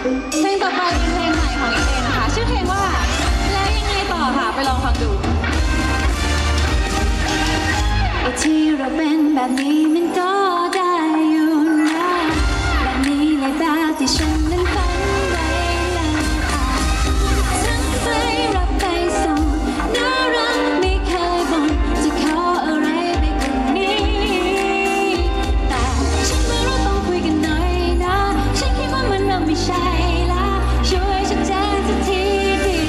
เพลงต่อไปเป็นเพลงใหม่ของอิงเองนะคะชื่อเพลงว่าแล้วยังไงต่อค่ะไปลองฟังดูไอ้ที่เราเป็นแบบนี้มันก็ได้อยู่นะแบบนี้เลยแบบที่ฉันนั้นฝันไว้แล้วทั้งไปรับไปส่งน่ารักไม่เคยบ่นจะขออะไรไปกว่านี้แต่ฉันว่าเราต้องคุยกันหน่อยนะฉันคิดว่ามันเริ่มไม่ใช่ละช่วยฉันแจ้งสักทีดี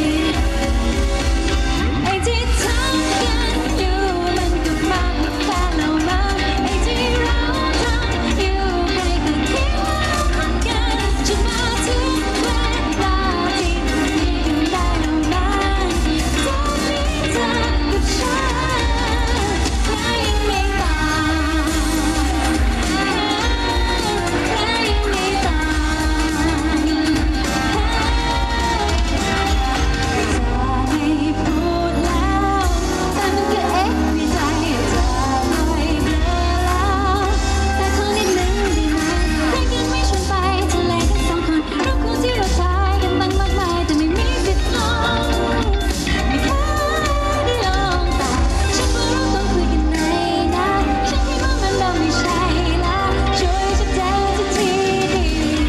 ไอ้ที่ทำกันอยู่มันก็มากกว่าแค่เรามั้งไอ้ที่เราทำอยู่ใครก็คิดว่าเรารักกันจนมาถึงเวลาที่ต้องมีกันได้แล้วมั้งจะมีเธอกับฉันและยังไม่ตายและยังไม่ตายจะให้พูดแล้วแต่มันก็เอ๊ะในใจจะลอยเบลอแล้วแต่ขอนิดนึงได้ไหมเพลงยังไม่ชวนไปทะเลกันสองคนรูปคู่ที่เราถ่ายกันตั้งมากมายแต่ไม่มีสิทธิ์ลงไม่เคยได้ลองแต่ฉันว่าเราต้องคุยกันหน่อยนะฉันคิดว่ามันเริ่มไม่ใช่ละช่วยชัดแจ้งสักทีดี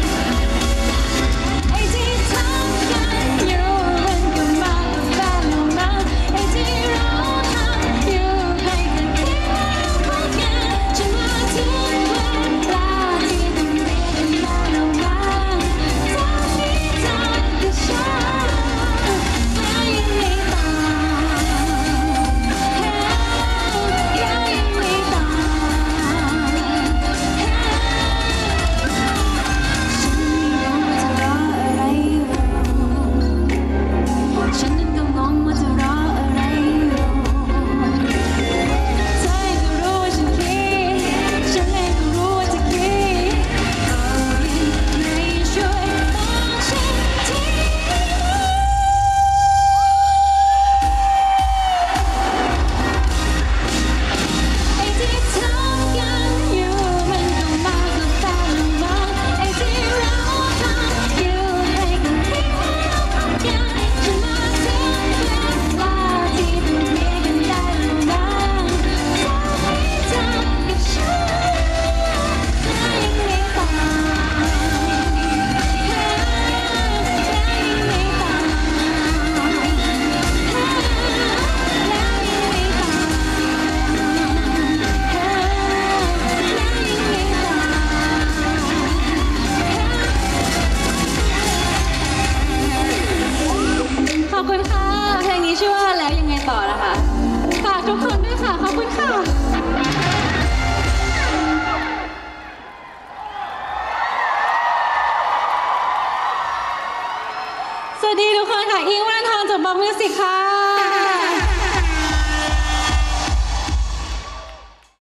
ไอ้ที่ทำกันอยู่มันก็มากกว่าแฟนเรามั้งไอ้ที่เราทำอยู่ใครก็คิดว่าเราพบกันจนมาถึงเวลาที่ต้องเรียกกันได้แล้วมั้งจะมีเธอกับฉันและยังไม่ตายและยังไม่ตายฉันยังงงว่าจะรออะไรอยู่ฉันก็รู้ว่าฉันคิดฉันเองก็รู้ว่าจะคิดก็ยังไม่ช่วยบอกฉันทีไอ้ที่ทำกันอยู่มันก็มากกว่าแฟนเรามั้งไอ้ที่เราทำอยู่ใครก็คิดว่าเราพบกันจนมาถึงเวลาที่ต้องเรียกกันได้แล้วมั้งจะมีเธอกับฉันและยังไม่ตายและยังไม่ตายและยังขอบคุณค่ะเพลงนี้ชื่อว่าแล้วยังไงต่อนะคะฝากทุกคนด้วยค่ะขอบคุณค่ะสวัสดีทุกคนค่ะอิงวรันทรจากบ็อกมิวสิกค่ะ